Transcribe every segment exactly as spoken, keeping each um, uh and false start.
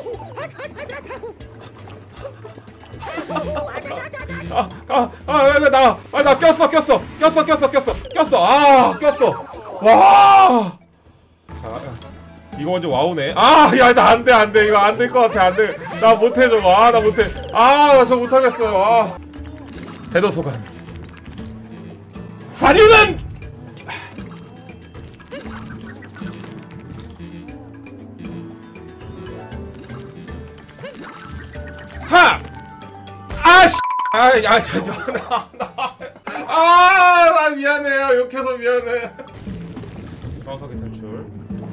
아, 아, 아, 나, 아, 나 꼈어, 꼈어, 꼈어, 꼈어, 꼈어, 꼈어, 아, 꼈어. 와. 자, 이거 완전 와우네. 아, 야, 나 안 돼, 안 돼, 이거 안 될 것 같아, 안 돼. 나 못해 저거. 아, 나 못해. 아, 나 저 못하겠어요. 아. 대도서관. 사료는 하. 아, 씨. 아, 야, 저, 저, 나, 나, 아, 나 미안해요. 욕해서 미안해. 정확하게 탈출.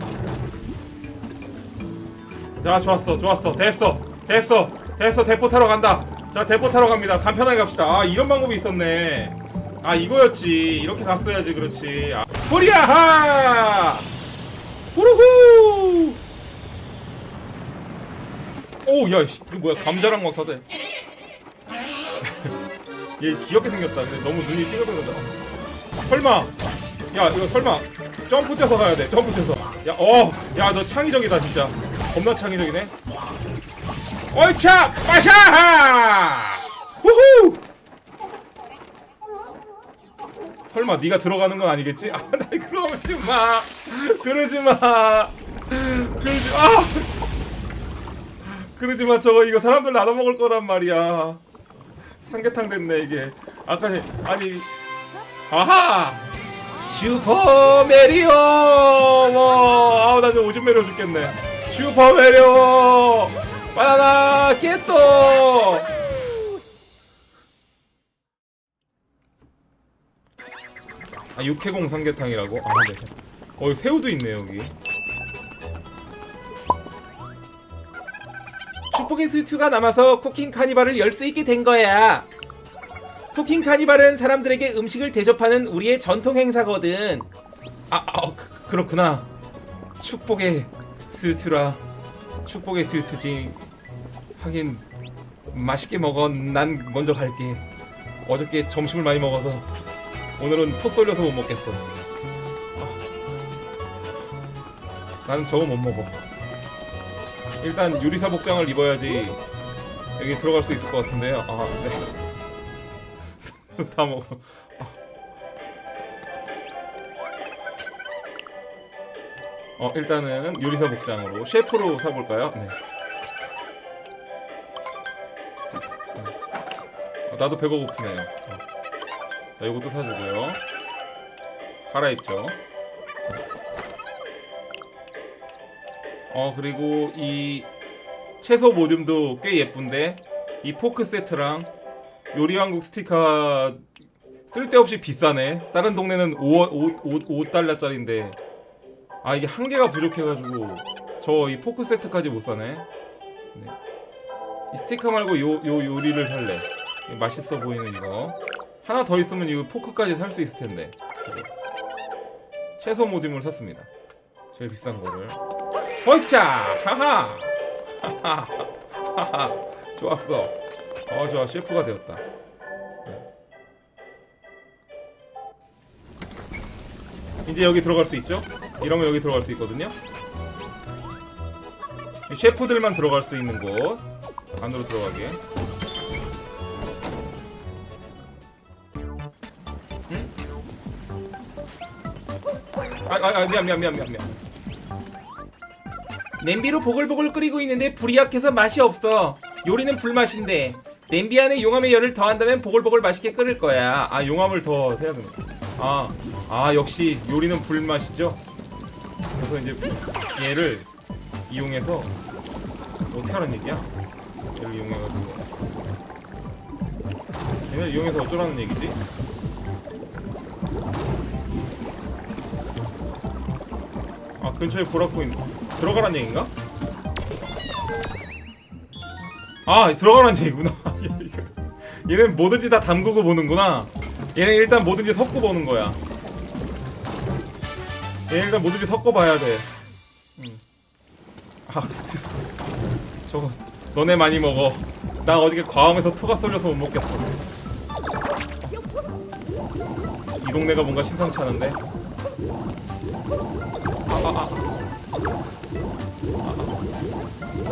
자, 좋았어, 좋았어, 됐어, 됐어, 됐어. 대포 타러 간다. 자, 대포 타러 갑니다. 간편하게 갑시다. 아, 이런 방법이 있었네. 아, 이거였지. 이렇게 갔어야지. 그렇지. 아, 호리야하. 후루후. 오, 야, 이거 뭐야? 감자랑 막 사대. 얘 귀엽게 생겼다. 근데 너무 눈이 띵글띵글하다. 설마. 야, 이거 설마 점프 뛰어서 가야 돼. 점프 뛰어서. 야, 어, 야, 너 창의적이다 진짜. 겁나 창의적이네. 어이차, 빠샤하. 후후. 설마 네가 들어가는 건 아니겠지? 아, 나 그러지 마. 그러지 마. 그러지 마. 그러지 마. 저거 이거 사람들 나눠 먹을 거란 말이야. 삼계탕 됐네 이게. 아까 아니. 아하. 슈퍼 메리오. 뭐, 아우 나 지금 오줌 메려 죽겠네. 슈퍼 메리오. 바나나 깨또. 아, 육해공 삼계탕이라고? 아, 네. 어, 새우도 있네 여기. 슈퍼게스트가 남아서 쿠킹 카니발을 열 수 있게 된 거야. 쿠킹 카니발은 사람들에게 음식을 대접하는 우리의 전통 행사거든. 아, 아 어, 그, 그렇구나. 축복의 스튜라. 축복의 스튜지. 하긴 맛있게 먹어. 난 먼저 갈게. 어저께 점심을 많이 먹어서 오늘은 토 쏠려서 못 먹겠어. 아, 나는 저거 못 먹어. 일단 유리사 복장을 입어야지 여기 들어갈 수 있을 것 같은데요. 아, 네. 다 먹어. 아. 어, 일단은 유리사 복장으로 셰프로 사볼까요? 네. 어, 나도 배가 고프네요. 어. 자, 이것도 사주고요. 갈아입죠. 어, 그리고 이 채소 모듬도 꽤 예쁜데 이 포크 세트랑 요리왕국 스티커 쓸데없이 비싸네. 다른 동네는 오 달러짜리인데 아, 이게 한 개가 부족해가지고 저 이 포크 세트까지 못 사네. 네. 이 스티커 말고 요, 요 요리를 살래. 맛있어 보이는 이거 하나 더 있으면 이거 포크까지 살 수 있을 텐데. 그래. 채소 모듬을 샀습니다. 제일 비싼 거를. 허이차! 하하! 하하! 하하! 좋았어. 어, 좋아. 셰프가 되었다. 네. 이제 여기 들어갈 수 있죠? 이러면 여기 들어갈 수 있거든요? 이 셰프들만 들어갈 수 있는 곳. 안으로 들어가게. 응? 아, 아, 아, 미안, 미안, 미안, 미안, 미안. 냄비로 보글보글 끓이고 있는데 불이 약해서 맛이 없어. 요리는 불맛인데 냄비 안에 용암의 열을 더한다면 보글보글 맛있게 끓을 거야. 아, 용암을 더 해야 됩니다. 아, 아 역시 요리는 불맛이죠. 그래서 이제 얘를 이용해서 어떻게 하는 얘기야? 얘를 이용해가지고 얘를 이용해서 어쩌라는 얘기지? 아, 근처에 보라코 있는 들어가란 얘기인가? 아, 들어가란 얘기구나. 얘는 뭐든지 다 담그고 보는구나. 얘는 일단 뭐든지 섞고 보는 거야. 얘는 일단 뭐든지 섞어봐야 돼. 응. 아, 저거 너네 많이 먹어. 나 어저께 과음해서 토가 쏠려서 못 먹겠어. 이 동네가 뭔가 심상치 않은데. 아, 아, 아.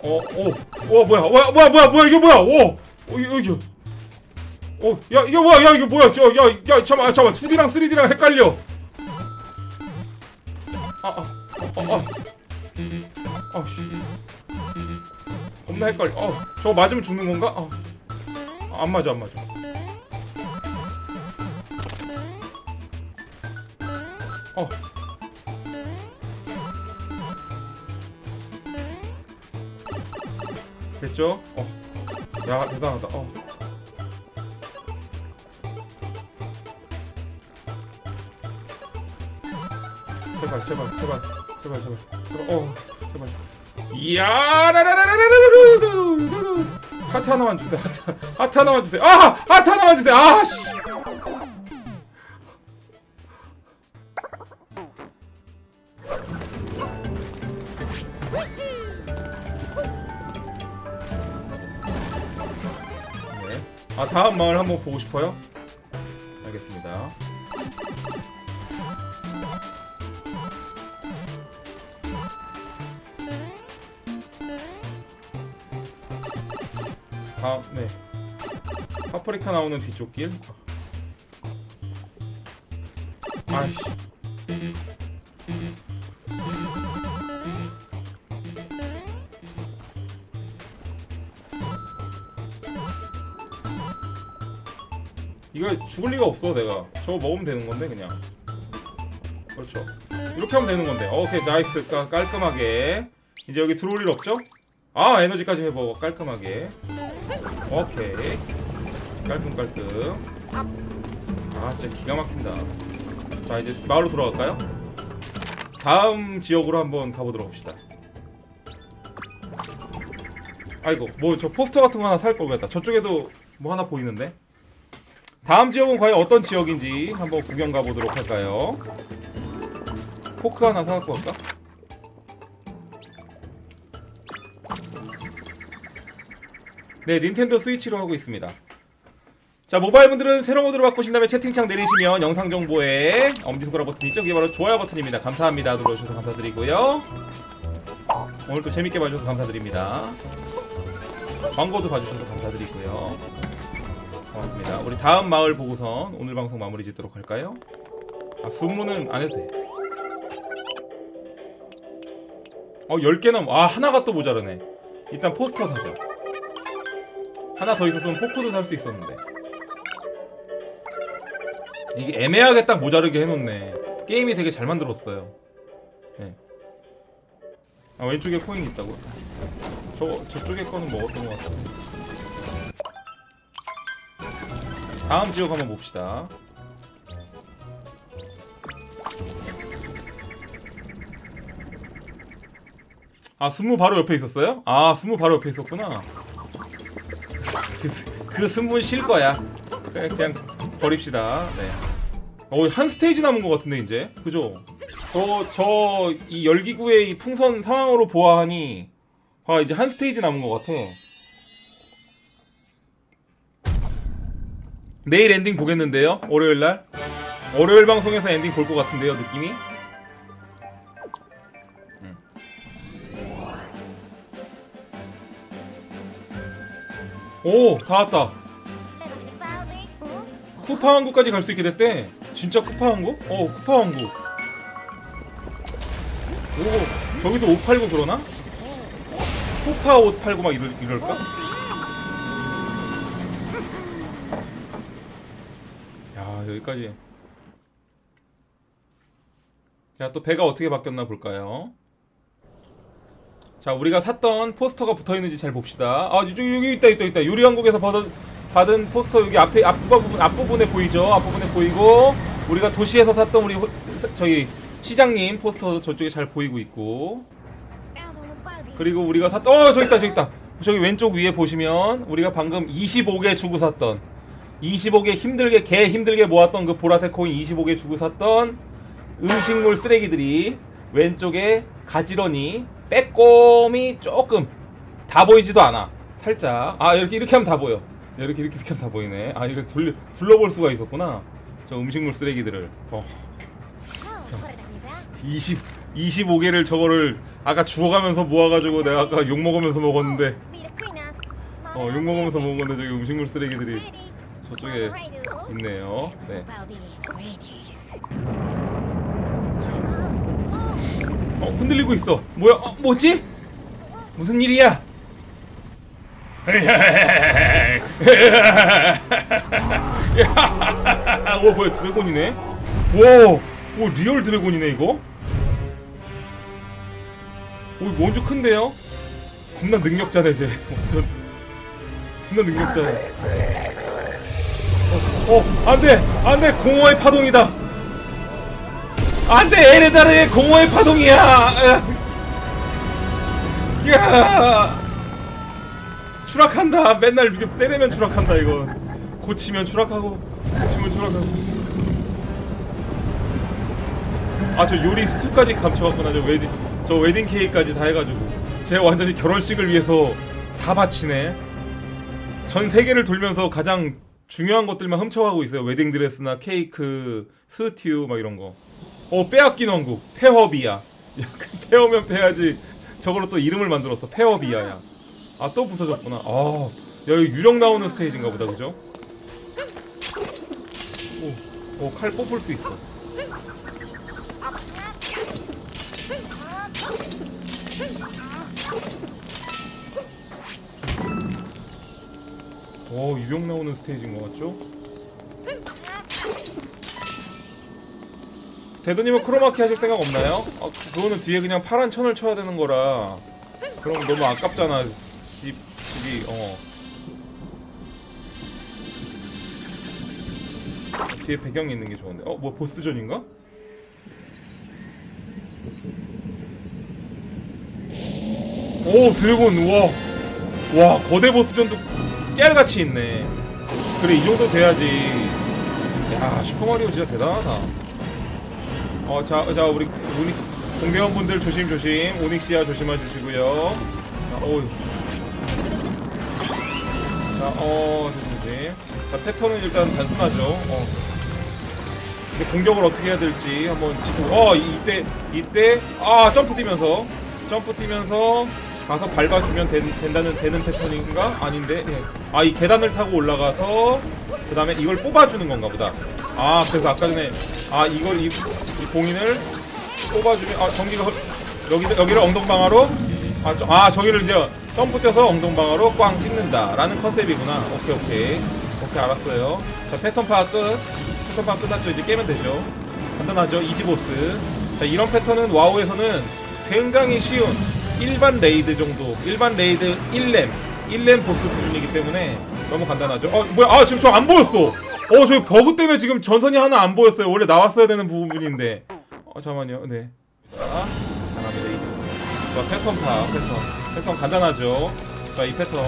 어, 어, 어, 뭐야, 와, 뭐야, 뭐야, 뭐야, 이게 뭐야, 오, 어, 이거, 이거, 어, 야, 이게 뭐야, 야, 이게 뭐야, 저, 야, 야, 잠깐만, 잠깐만, 투디랑 쓰리디랑 헷갈려. 아, 아, 아, 아, 아, 씨, 겁나 헷갈려. 어, 저거 맞으면 죽는 건가? 어, 안 맞아, 안 맞아. 어. 됐죠? 어. 야, 대단하다. 어. 제발, 제발, 제발, 제발, 제발, 제발, 어, 제발. 이야, 라라라라라라라라라라라. 하트 하나만 주세요. 하트, 하트 하나만 주세요. 아, 하트 하나만 주세요. 아, 씨. 네. 아, 다음 마을 한번 보고 싶어요? 알겠습니다. 다음, 네. 파프리카 나오는 뒤쪽 길. 아이씨. 이거 죽을 리가 없어. 내가 저거 먹으면 되는 건데 그냥. 그렇죠. 이렇게 하면 되는 건데. 오케이, 나이스. 깔, 깔끔하게. 이제 여기 들어올 일 없죠? 아, 에너지까지 해보고 깔끔하게. 오케이, 깔끔 깔끔. 아, 진짜 기가 막힌다. 자, 이제 마을로 돌아갈까요? 다음 지역으로 한번 가보도록 합시다. 아이고, 뭐 저 포스터 같은 거 하나 살 걸 그랬다. 저쪽에도 뭐 하나 보이는데. 다음 지역은 과연 어떤 지역인지 한번 구경 가보도록 할까요? 포크 하나 사갖고 갈까? 네, 닌텐도 스위치로 하고 있습니다. 자, 모바일 분들은 새로운 모드로 바꾸신다면 채팅창 내리시면 영상 정보에 엄지손가락 버튼 있죠? 그게 바로 좋아요 버튼입니다. 감사합니다. 눌러주셔서 감사드리고요. 오늘 또 재밌게 봐주셔서 감사드립니다. 광고도 봐주셔서 감사드리고요. 고맙습니다. 우리 다음 마을 보고선 오늘 방송 마무리 짓도록 할까요? 아, 순문은 안 해도 돼. 어, 열 개는, 아, 하나가 또 모자라네. 일단 포스터 사자. 하나 더 있었으면 포크도 살 수 있었는데. 이게 애매하게 딱 모자르게 해놓네. 게임이 되게 잘 만들었어요. 네. 아, 왼쪽에 코인이 있다고. 저, 저쪽에 거는 먹었던 것 같은데. 다음 지역 한번 봅시다. 아, 스무 바로 옆에 있었어요? 아, 스무 바로 옆에 있었구나. 그, 그 스무 쉴 거야. 그냥, 그냥 버립시다. 네. 어, 한 스테이지 남은 것 같은데 이제, 그죠? 저, 저, 이 열기구의 이 풍선 상황으로 보아하니, 아, 이제 한 스테이지 남은 것 같아. 내일 엔딩 보겠는데요? 월요일날? 월요일 방송에서 엔딩 볼 것 같은데요, 느낌이? 음. 오, 다 왔다. 쿠파 왕국까지 갈 수 있게 됐대. 진짜 쿠파 왕국? 어, 쿠파 왕국. 오, 저기도 옷 팔고 그러나? 쿠파 옷 팔고 막 이럴, 이럴까? 야, 여기까지. 자, 또 배가 어떻게 바뀌었나 볼까요? 자, 우리가 샀던 포스터가 붙어있는지 잘 봅시다. 아, 여기, 여기 있다, 있다, 있다. 요리왕국에서 받은, 받은 포스터 여기 앞에, 앞부분, 앞부분에 보이죠? 앞부분에 보이고, 우리가 도시에서 샀던 우리, 호, 저기, 시장님 포스터 저쪽에 잘 보이고 있고, 그리고 우리가 샀던, 어, 저기 있다, 저기 있다. 저기 왼쪽 위에 보시면, 우리가 방금 이십오 개 주고 샀던, 이십오 개 힘들게, 개 힘들게 모았던 그 보라색 코인 이십오 개 주고 샀던 음식물 쓰레기들이 왼쪽에 가지런히 빼꼼히 조금 다 보이지도 않아. 살짝. 아, 이렇게 이렇게 하면 다 보여. 이렇게 이렇게, 이렇게 하면 다 보이네. 아, 이걸 둘, 둘러볼 수가 있었구나. 저 음식물 쓰레기들을. 어. 자, 이십 이십오 개를 저거를 아까 주워가면서 모아가지고 내가 아까 욕먹으면서 먹었는데 어 욕먹으면서 먹었는데 저기 음식물 쓰레기들이 저쪽에 있네요. 네. 어 흔들리고 있어. 뭐야? 어, 뭐지? 무슨 일이야? 오 뭐야 드래곤이네? 와, 오 리얼 드래곤이네 이거? 오 이거 완전 큰데요? 겁나 능력자네 쟤. 완전 겁나 능력자네. 어, 어 안돼 안돼 공허의 파동이다. 안돼 에레다르의 공허의 파동이야. 야 추락한다. 맨날 이렇게 때리면 추락한다 이거. 고치면 추락하고 고치면 추락하고. 아 저 요리 스튜까지 감춰왔구나. 저 웨딩 저 웨딩 케이크까지 다 해가지고 제 완전히 결혼식을 위해서 다 바치네. 전 세계를 돌면서 가장 중요한 것들만 훔쳐가고 있어요. 웨딩 드레스나 케이크, 스튜 막 이런 거. 어 빼앗긴 왕국 페허비아. 페어면 빼야지. 저걸로 또 이름을 만들었어. 페허비아야. 아 또 부서졌구나. 아 여기 유령 나오는 스테이지인가 보다 그죠? 오, 오, 칼 뽑을 수 있어. 오 유령 나오는 스테이지인 것 같죠? 대도님은 크로마키 하실 생각 없나요? 아, 그거는 뒤에 그냥 파란 천을 쳐야 되는 거라 그럼 너무 아깝잖아. 집, 집이 어 뒤에 배경이 있는 게 좋은데. 어? 뭐 보스전인가? 오 드래곤. 와 와 거대 보스전도 깨알같이 있네. 그래 이 정도 돼야지. 야 슈퍼마리오 진짜 대단하다. 어 자 자 우리 우리 공대원분들 조심조심. 오닉시아 조심해주시고요. 자 어우 자 어 조심. 자 패턴은 일단 단순하죠. 어 근데 공격을 어떻게 해야 될지 한번 지금 어 이때 이때 아 점프 뛰면서 점프 뛰면서 가서 밟아주면 된, 된다는 되는 패턴인가? 아닌데. 네. 아 이 계단을 타고 올라가서 그 다음에 이걸 뽑아주는 건가 보다. 아 그래서 아까 전에 아 이걸 이, 이 공인을 뽑아주면 아 전기가 여기 여기를 엉덩방아로 아, 저, 아 저기를 이제 점프 뛰어서 엉덩방아로 꽝 찍는다 라는 컨셉이구나. 오케이 오케이 오케이 알았어요. 자 패턴 파악 끝. 패턴 파악 끝났죠. 이제 깨면 되죠. 간단하죠. 이지보스. 자 이런 패턴은 와우에서는 굉장히 쉬운 일반 레이드 정도, 일반 레이드 일 렘, 일 렘 보스 수준이기 때문에 너무 간단하죠. 어 뭐야? 아 지금 저 안 보였어. 어 저기 버그 때문에 지금 전선이 하나 안 보였어요. 원래 나왔어야 되는 부분인데. 어 잠깐만요. 네. 자, 장갑이 레이드. 자 패턴 파, 패턴, 패턴 간단하죠. 자 이 패턴.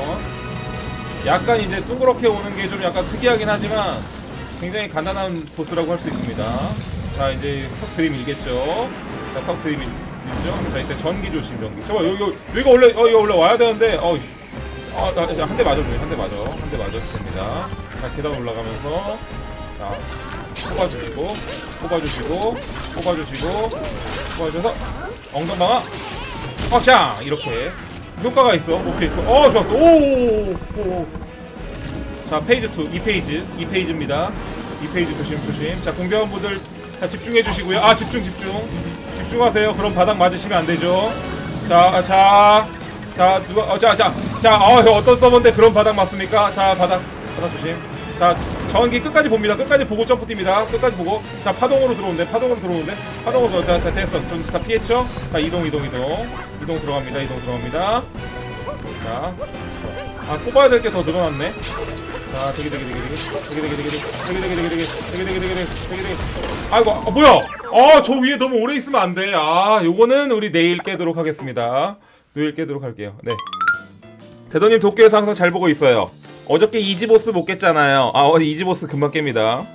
약간 이제 둥그렇게 오는 게 좀 약간 특이하긴 하지만 굉장히 간단한 보스라고 할 수 있습니다. 자 이제 턱 들이밀겠죠. 자 턱 들이밀. 자 이때 전기 조심 전기. 잠깐 여기 여기가 원래 어 이거 원래 와야 되는데 어 아 나 한 대 맞아줘요. 한 대 맞아. 한 대 맞아도 됩니다. 자 계단 올라가면서 자 뽑아주시고 뽑아주시고 뽑아주시고 뽑아줘서 엉덩방아 어자 이렇게 효과가 있어. 오케이 어 좋았어. 오오오. 자 페이지 이, 이 페이지 이 페이지입니다. 이 페이지 조심 조심. 자 공개원분들 자 집중해 주시고요. 아 집중 집중 집중하세요. 그럼 바닥 맞으시면 안 되죠. 자 자 자 누가 어 자 자 자 어 어떤 서버인데 그런 바닥 맞습니까? 자 바닥 바닥 조심. 자 전기 끝까지 봅니다. 끝까지 보고 점프 뜁니다. 끝까지 보고 자 파동으로 들어오는데 파동으로 들어오는데 파동으로 자, 자 됐어. 좀 다 피했죠? 자 이동 이동 이동 이동 들어갑니다. 이동 들어갑니다. 자 아 뽑아야 될 게 더 늘어났네. 자 되게 되게 되게 되게 되게 되게 되게 되게 되게 되게 되게 되게 되게 되게 되게 되게 아이고 아 뭐야 아 저 위에 너무 오래 있으면 안 돼. 아 요거는 우리 내일 깨도록 하겠습니다. 내일 깨도록 할게요. 네 대도님 도쿄에서 항상 잘 보고 있어요. 어저께 이지보스 못 깼잖아요. 아 어제 이지보스 금방 깹니다.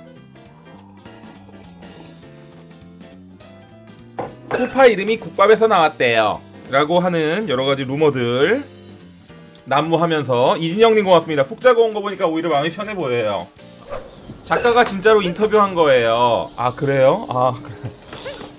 쿠파 이름이 국밥에서 나왔대요 라고 하는 여러가지 루머들 난무하면서 이진영님 고맙습니다. 푹 자고 온 거 보니까 오히려 마음이 편해 보여요. 작가가 진짜로 인터뷰한 거예요. 아 그래요? 아 그래.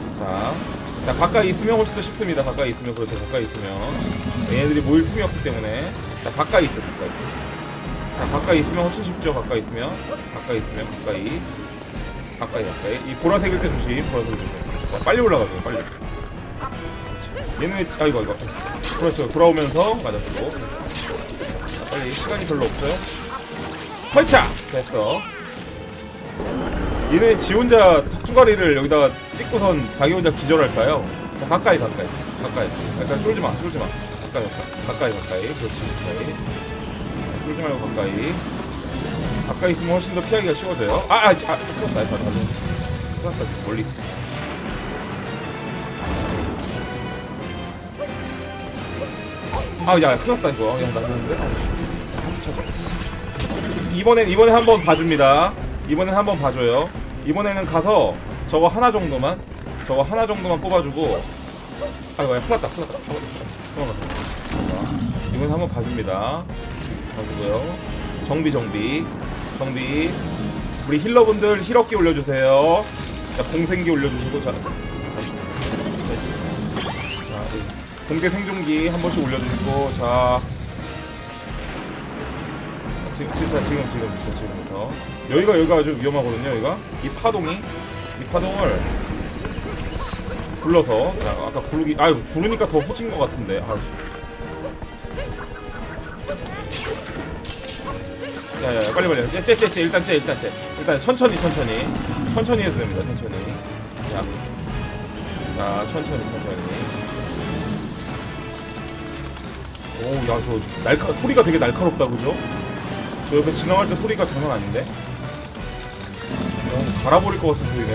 자, 자 가까이 있으면 훨씬 더 쉽습니다. 가까이 있으면 그렇죠. 가까이 있으면 얘네들이 모일 틈이 없기 때문에 자 가까이 있어 가까이. 자 가까이 있으면 훨씬 쉽죠. 가까이 있으면 가까이 있으면 가까이 가까이 가까이 이 보라색일 때 조심. 보라색일 때. 자, 빨리 올라가세요. 빨리. 얘네 아이고 아이고. 그렇죠. 돌아오면서 맞아주고. 자, 빨리 시간이 별로 없어요. 헐차 됐어. 얘네 지 혼자 턱주가리를 여기다가 찍고선 자기 혼자 기절할까요? 자, 가까이 가까이 가까이 가까이 쫄지마 쫄지마 가까이 가까이 가까이 가까이 그렇지 가까이 쫄지 말고 가까이 가까이 있으면 훨씬 더 피하기가 쉬워져요. 아아 아, 아, 큰일났다 큰일났다 큰일났다 멀리 있어. 아야 큰일났다 이거 야 나는데 이번엔 이번에 한번 봐줍니다. 이번엔 한번 봐줘요. 이번에는 가서 저거 하나 정도만 저거 하나 정도만 뽑아주고 아이고 야 큰일났다 큰일났다 큰일났다. 이번엔 한번 봐줍니다. 봐주고요. 정비 정비 정비 우리 힐러분들 힐업기 올려주세요. 자 공생기 올려주시고 자, 자 공개 생존기 한 번씩 올려주시고 자 지금 지금 지금 지금 지금부터 여기가 여기가 아주 위험하거든요. 여기가 이 파동이 이 파동을 굴러서 자, 아까 구르기 아유 구르니까 더 후진 것 같은데. 아유. 야야야 빨리 빨리 쟤 쟤 쟤 일단 쟤 일단 쟤 일단 천천히 천천히 천천히 해도 됩니다. 천천히 자, 자 천천히 천천히 오 야 저 날카 소리가 되게 날카롭다 그죠? 저 옆에 지나갈 때 소리가 장난 아닌데? 어, 갈아버릴 것 같은 소리네.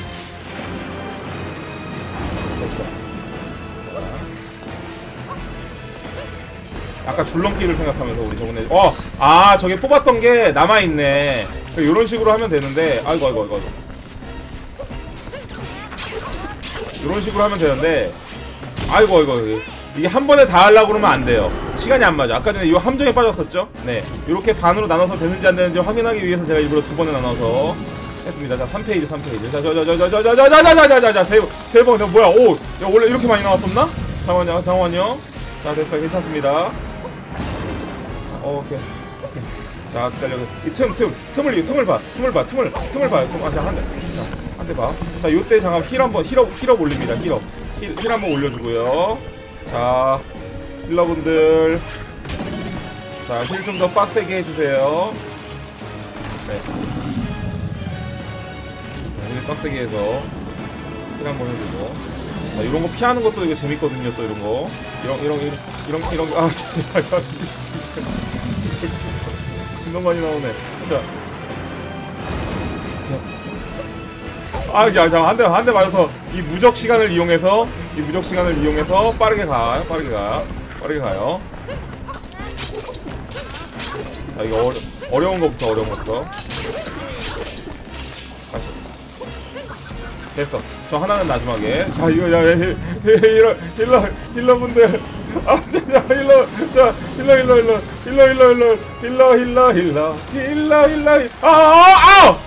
아까 줄넘기를 생각하면서 우리 저번에 어! 아 저게 뽑았던 게 남아있네. 요런 식으로 하면 되는데 아이고 아이고 아이고 요런 식으로 하면 되는데 아이고 아이고 이게 한 번에 다 하려고 그러면 안 돼요. 시간이 안 맞아. 아까 전에 이 함정에 빠졌었죠? 네. 이렇게 반으로 나눠서 되는지 안 되는지 확인하기 위해서 제가 일부러 두 번에 나눠서 했습니다. 자, 삼 페이지, 삼 페이지. 자, 저, 저, 저, 저, 저, 저, 저, 저, 저, 저, 저, 저, 세, 세 번, 뭐야, 오! 야, 원래 이렇게 많이 나왔었나? 잠깐만요, 잠깐만요. 자, 됐어요. 괜찮습니다. 어, 오케이. 오케이. 자, 기다려. 이 틈, 틈, 틈을, 틈을 봐. 틈을 봐. 틈을, 틈을 봐. 틈, 아, 자, 한 대. 자, 한 대 봐. 자, 요때 잠깐 힐 한 번, 힐업, 힐업 올립니다. 힐업. 힐, 힐 한 번 올려주고요. 자, 힐러분들. 자, 힐 좀 더 빡세게 해주세요. 네. 힐 빡세게 해서 힐 한 번 해주고. 자, 이런 거 피하는 것도 이거 재밌거든요, 또 이런 거. 이런, 이런, 이런, 이런, 이런, 아, 진짜. 진짜 많이 나오네. 자. 아, 야, 자, 한 대, 한 대 맞아서 이 무적 시간을 이용해서 이 무적 시간을 이용해서 빠르게 가요. 빠르게 가. 빠르게 가요. 자, 이거 어려, 어려운 것부터 어려운 것부터. 다시. 됐어. 저 하나는 마지막에. 자, 이거 야, 힐, 힐러, 힐러, 힐러분들. 아, 자, 자, 힐러, 자, 힐러, 힐러, 힐러, 힐러, 힐러, 힐러, 힐러, 힐러, 힐러, 힐러, 힐러, 아, 아, 아!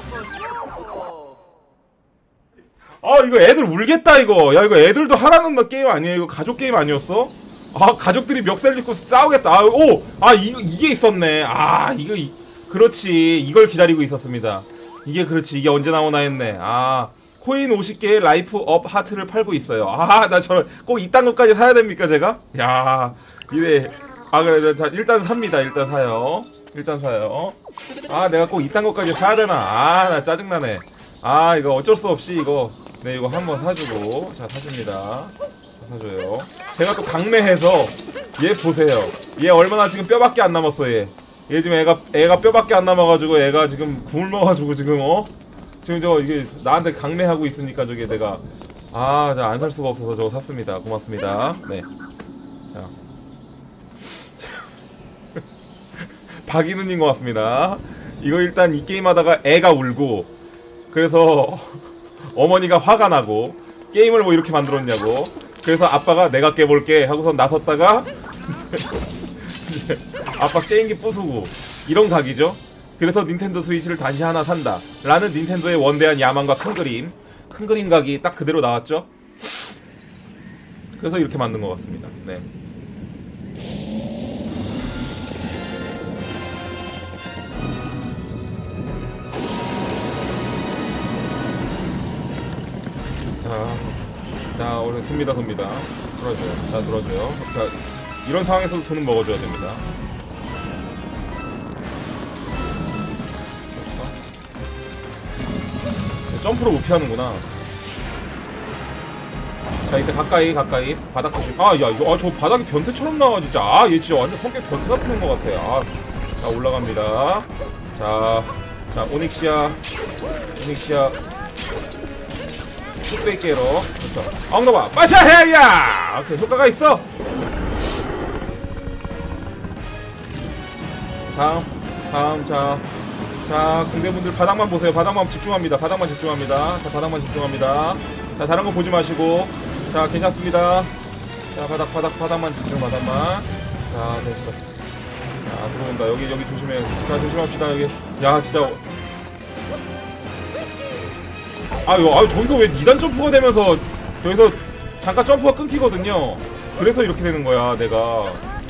아, 이거 애들 울겠다, 이거. 야, 이거 애들도 하라는 게임 아니에요? 이거 가족 게임 아니었어? 아, 가족들이 멱살 잡고 싸우겠다. 아, 오! 아, 이거, 이게 있었네. 아, 이거, 이, 그렇지. 이걸 기다리고 있었습니다. 이게 그렇지. 이게 언제 나오나 했네. 아, 코인 오십 개의 라이프 업 하트를 팔고 있어요. 아, 나 저런, 꼭 이딴 것까지 사야 됩니까, 제가? 야, 이래. 아, 그래. 자, 일단 삽니다. 일단 사요. 일단 사요. 아, 내가 꼭 이딴 것까지 사야 되나. 아, 나 짜증나네. 아, 이거 어쩔 수 없이 이거. 네, 이거 한번 사주고. 자, 사줍니다. 사줘요. 제가 또 강매해서 얘 보세요. 얘 얼마나 지금 뼈밖에 안 남았어. 얘. 얘 지금 애가 애가 뼈밖에 안 남아가지고 애가 지금 굶어가지고 지금 어 지금 저 이게 나한테 강매하고 있으니까 저게 내가 아, 자, 안 살 수가 없어서 저거 샀습니다. 고맙습니다. 네. 자. 박인우님 고맙습니다. 이거 일단 이 게임 하다가 애가 울고 그래서 어머니가 화가 나고 게임을 뭐 이렇게 만들었냐고 그래서 아빠가 내가 깨볼게 하고서 나섰다가 아빠 게임기 부수고 이런 각이죠. 그래서 닌텐도 스위치를 다시 하나 산다 라는 닌텐도의 원대한 야망과 큰 그림 큰 그림 각이 딱 그대로 나왔죠. 그래서 이렇게 만든 것 같습니다. 네. 자, 자, 오늘 돕니다, 돕니다. 돌아줘요. 자, 돌아줘요. 자, 이런 상황에서도 돈은 먹어줘야 됩니다. 점프로 못 피하는구나. 자, 이제 가까이, 가까이. 바닥 조심. 아, 야, 이거, 아, 저 바닥이 변태처럼 나와, 진짜. 아, 얘 진짜 완전 성격 변태 같은 것 같아. 아, 자, 올라갑니다. 자, 자, 오닉시아. 오닉시아. 뚝배기로. 그렇죠. 엉덩아, 빠샤 해야! 오케이, 효과가 있어! 다음, 다음, 자. 자, 공대분들 바닥만 보세요. 바닥만 집중합니다. 바닥만 집중합니다. 자, 바닥만 집중합니다. 자, 다른 거 보지 마시고. 자, 괜찮습니다. 자, 바닥, 바닥, 바닥만 집중, 바닥만. 자, 됐어. 자, 들어온다. 여기, 여기 조심해. 자, 조심합시다, 여기. 야, 진짜. 아, 이거, 아, 저기서 왜 이 단 점프가 되면서 여기서 잠깐 점프가 끊기거든요. 그래서 이렇게 되는 거야, 내가.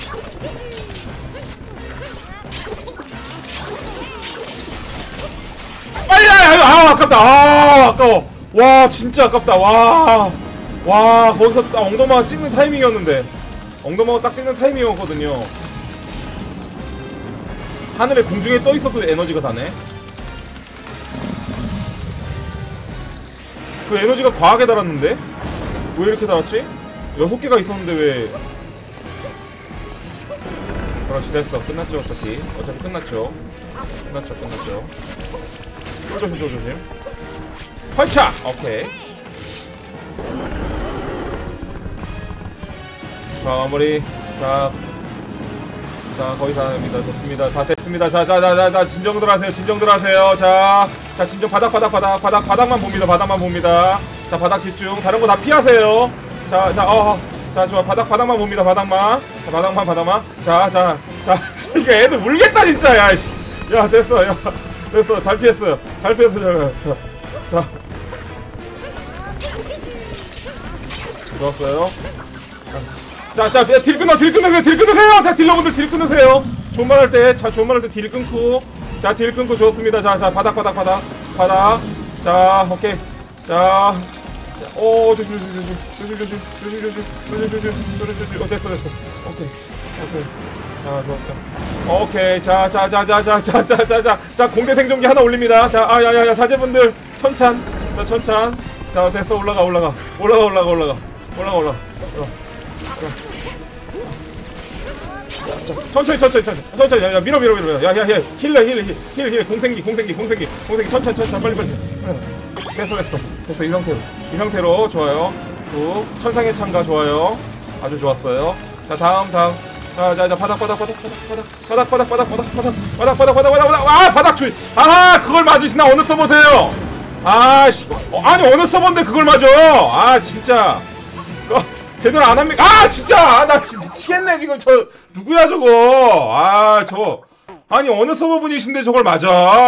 빨리! 아, 아깝다. 아, 아까워. 와, 진짜 아깝다. 와, 와, 거기서 딱 엉덩이가 찍는 타이밍이었는데. 엉덩이가 딱 찍는 타이밍이었거든요. 하늘에 공중에 떠 있어도 에너지가 다네. 그 에너지가 과하게 달았는데? 왜 이렇게 달았지? 여섯 개가 있었는데 왜? 그렇지, 됐어. 끝났죠, 어차피. 어차피 끝났죠. 끝났죠, 끝났죠. 쪼조심, 쪼조심. 펄차! 오케이. 자, 마무리. 자. 자, 거의 다 됩니다. 좋습니다. 다 됐습니다. 자, 자, 자, 자, 자, 진정들 하세요. 진정들 하세요. 자, 자, 진정 바닥, 바닥, 바닥, 바닥, 바닥만 봅니다. 바닥만 봅니다. 자, 바닥 집중. 다른 거 다 피하세요. 자, 자, 어, 자, 좋아. 바닥, 바닥만 봅니다. 바닥만. 자, 바닥만, 바닥만. 자, 자, 자, 이거 애들 울겠다, 진짜. 야, 씨. 야, 됐어. 야, 됐어. 잘 피했어요. 잘 피했어요. 자, 자. 좋았어요. 자, 자, 딜 끊어, 딜 끊으세요, 딜 끊으세요! 자, 딜러분들 딜 끊으세요! 존만할 때, 자, 존만할 때 딜 끊고. 자, 딜 끊고 좋습니다. 자, 자, 바닥, 바닥, 바닥, 바닥. 자, 오케이. 자, 자, 오, 조심, 조심, 조심, 조심, 조심, 조심, 조심, 조심, 조심, 조심, 조심, 어, 됐어, 됐어. 오케이, 오케이. 자, 좋았어. 오케이, 자, 자, 자, 자, 자, 자, 자, 자, 자, 자, 공대 생존기 하나 올립니다. 자, 아, 야, 야, 야, 사제분들, 천찬. 자, 천찬. 자, 됐어, 올라가, 올라가. 올라가, 올라가, 올라가. 올라가, 올라가. 천천히 천천히 천천히 천천히 야, 밀어 밀어 밀어 야야야 힐러 힐러 힐러 힐러 공생기 공생기 공생기 공생기 천천히 천천히 빨리 빨리 됐어 됐어 됐어 이 상태로 이 상태로 좋아요. 후 천상의 창가 좋아요. 아주 좋았어요. 자 다음 다음. 자자자 바닥 바닥 바닥 바닥 바닥 바닥 바닥 바닥 바닥 바닥 바닥 바닥 바닥 바닥 바닥 아 바닥 줄. 아 그걸 맞으시나 어느 서버세요? 아 씨. 어, 아니 어느 서버인데 그걸 맞아? 아 진짜. 어, 제대로 안 합니까? 아 진짜 아, 나 미치겠네 지금. 저 누구야 저거? 아 저 아니 어느 서버 분이신데 저걸 맞아?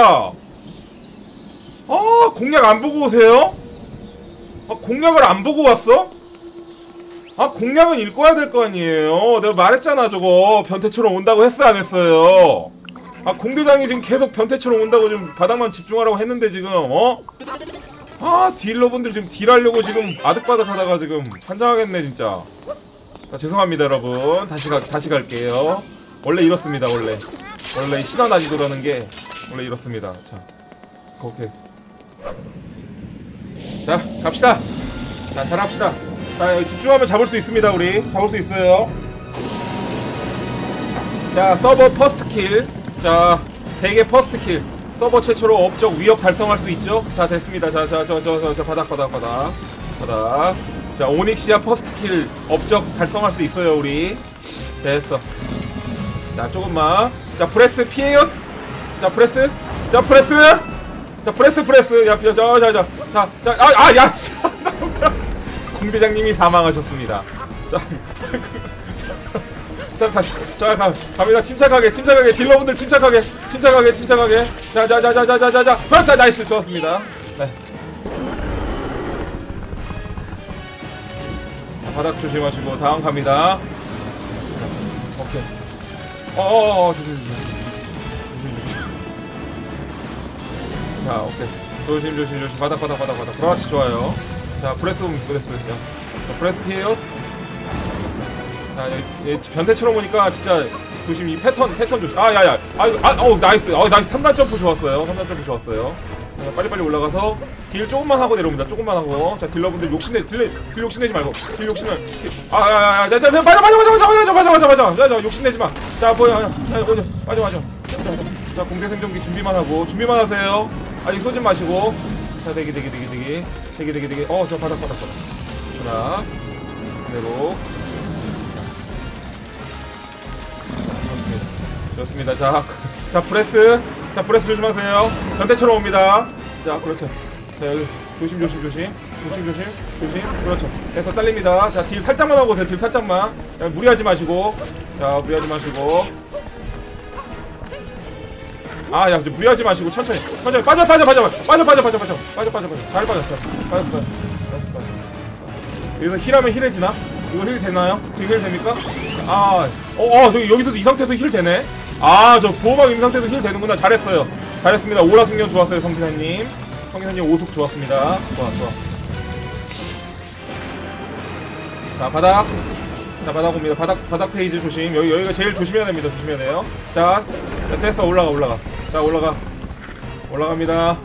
아 공략 안 보고 오세요? 아 공략을 안 보고 왔어? 아 공략은 읽어야 될 거 아니에요. 내가 말했잖아 저거 변태처럼 온다고 했어 안 했어요? 아 공대장이 지금 계속 변태처럼 온다고 좀 바닥만 집중하라고 했는데 지금 어? 아 딜러분들 지금 딜하려고 지금 아득바득 하다가 지금 환장하겠네 진짜. 아, 죄송합니다 여러분. 다시 가 다시 갈게요. 원래 이렇습니다 원래. 원래 신화 난이도라는 게 원래 이렇습니다. 자 오케이. 자 갑시다. 자 잘합시다. 자 여기 집중하면 잡을 수 있습니다. 우리 잡을 수 있어요. 자 서버 퍼스트 킬. 자 세계 퍼스트 킬. 서버 최초로 업적 위협 달성할 수 있죠. 자 됐습니다. 자 자 저 저 저 저 바닥 바닥 바닥 바닥. 자 오닉시아 퍼스트 킬 업적 달성할 수 있어요 우리. 됐어. 자 조금만. 자 프레스 피해요. 자 프레스. 자 프레스. 자 프레스 프레스. 야 자자자자자아야 공대장님이 사망하셨습니다. 자, 자 다시 자 가, 갑니다. 침착하게 침착하게 딜러분들 침착하게 침착하게 침착하게. 자자자자자자자자 그렇다. 나이스 좋았습니다. 네. 자, 바닥 조심하시고 다음 갑니다. 오케이. 어어어 조심 조심 조심. 자 오케이 조심 조심 조심 바닥 바닥 바닥 바닥 그렇지 좋아요. 자 브레스 브레스. 자, 자 브레스 피해요. 자 얘 변태처럼 오니까 진짜 조심. 이 패턴 패턴 조심. 아 야야 아이고 아 어우 나이스. 어 나이스. 삼 단 점프 좋았어요. 삼 단 점프 좋았어요. 자, 빨리빨리 올라가서 딜 조금만 하고 내려옵니다. 조금만 하고. 자 딜러분들 욕심내 딜, 딜 욕심내지 말고 딜 욕심을 아야야야 자 자 맞아 맞아 맞아 맞아 맞아 맞아 맞아 맞아 자 자 욕심내지 마. 자 뭐야 자 뭐야 맞아 맞아. 자 공대 생존기 준비만 하고 준비만 하세요. 아직 쏘지 마시고. 자 대기 대기 대기 대기 대기 대기 대기. 어 저 바닥 바닥 바닥 하나 그대로. 좋습니다. 자, 자 프레스, 자 프레스 조심하세요. 변태처럼 옵니다. 자, 그렇죠. 자 여기 조심 조심 조심 조심 조심 조심. 그렇죠. 해서 딸립니다. 자 딜 살짝만 하고 오세요. 딜 살짝만. 야, 무리하지 마시고. 자 무리하지 마시고. 아, 야, 무리하지 마시고 천천히, 천천히 빠져, 빠져, 빠져, 빠져, 빠져, 빠져, 빠져, 빠져, 빠져, 빠져, 빠져, 잘 빠졌어, 빠졌어, 빠졌어, 빠졌어. 여기서 힐하면 힐해지나? 이거 힐 되나요? 지금 힐 됩니까? 아, 어, 어, 저기 여기서도 이 상태에서 힐 되네. 아, 저 보호막 이 상태에서 힐 되는구나. 잘했어요, 잘했습니다. 오라 승련 좋았어요, 성기사님. 성기사님 오숙 좋았습니다. 좋아, 좋아. 자, 바닥. 자, 바닥 옵니다. 바닥, 바닥 페이지 조심. 여기, 여기가 제일 조심해야 됩니다. 조심해야 돼요. 자, 자 됐어. 올라가, 올라가. 자, 올라가. 올라갑니다.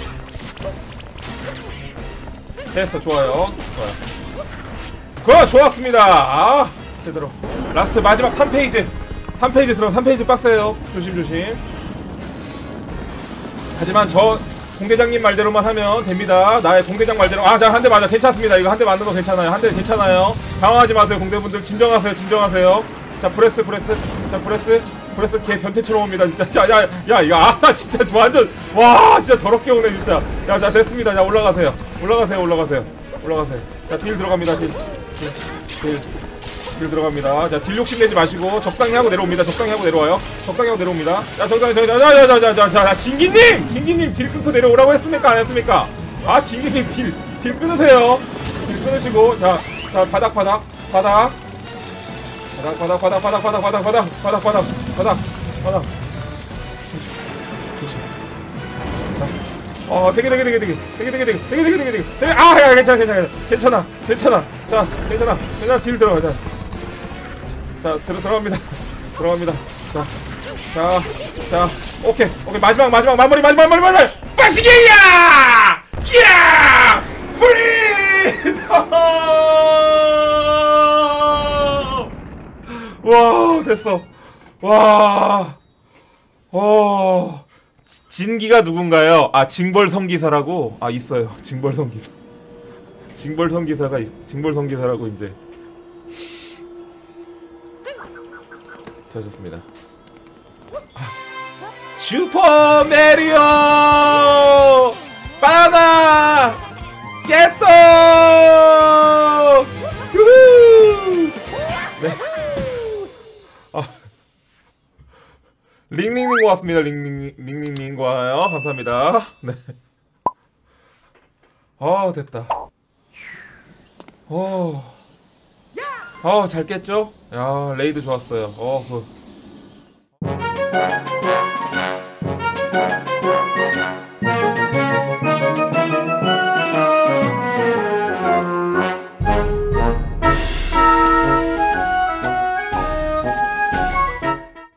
됐어. 좋아요. 좋아요. 그거 좋았습니다. 아, 제대로. 라스트 마지막 삼 페이지. 삼 페이지 들어. 삼 페이지 빡세요. 조심, 조심. 하지만 저 공대장님 말대로만 하면 됩니다. 나의 공대장 말대로. 아, 자, 한 대 맞아. 괜찮습니다. 이거 한 대 맞는 거 괜찮아요. 한 대 괜찮아요. 당황하지 마세요. 공대분들 진정하세요. 진정하세요. 자, 브레스, 브레스. 자, 브레스. 브레스 개 변태처럼 옵니다. 진짜. 야, 야, 야, 이거 아, 진짜 완전 와, 진짜 더럽게 오네, 진짜. 야, 자, 됐습니다. 자, 올라가세요. 올라가세요. 올라가세요. 올라가세요. 자, 딜 들어갑니다. 딜. 딜. 딜. 딜 들어갑니다. 자, 딜 욕심 내지 마시고 적당히 하고 내려옵니다. 적당히 하고 내려와요. 적당히 하고 내려옵니다. 자, 적당히, 자, 자, 자, 자, 자, 자, 자, 진기님! 진기님 딜 끊고 내려오라고 했습니까? 안 했습니까? 아, 진기님 딜, 딜 끊으세요. 딜 끊으시고, 자, 자, 바닥, 바닥, 바닥. 바닥, 바닥, 바닥, 바닥, 바닥, 바닥, 바닥, 바닥, 바닥, 바닥, 바닥. 조심. 자, 어, 되게, 되게, 되게, 되게, 되게, 되게, 되게, 되게, 되게, 되게, 되게, 아, 야, 괜찮아, 괜찮아, 괜찮아, 괜찮아. 자, 괜찮아, 괜찮아, 딜 들어가, 자. 자, 들어, 들어갑니다. 들어갑니다. 자, 자, 자, 오케이, 오케이, 마지막, 마지막, 마무리, 마지막, 마무리, 마무리! 빠시게야! 야! 프리덤! 와, 됐어. 와, 어, 진기가 누군가요? 아, 징벌 성기사라고? 아, 있어요. 징벌 성기사. 징벌선 기사가 징벌선 기사라고 이제. 자, 좋습니다. 슈퍼 메리오 바나나 겟도 유후. 네. 아. 링링링 고맙습니다. 링링 링링링 고마워요. 감사합니다. 네. 아, 됐다. 어. 아, 잘 깼죠? 야, 레이드 좋았어요. 어, 그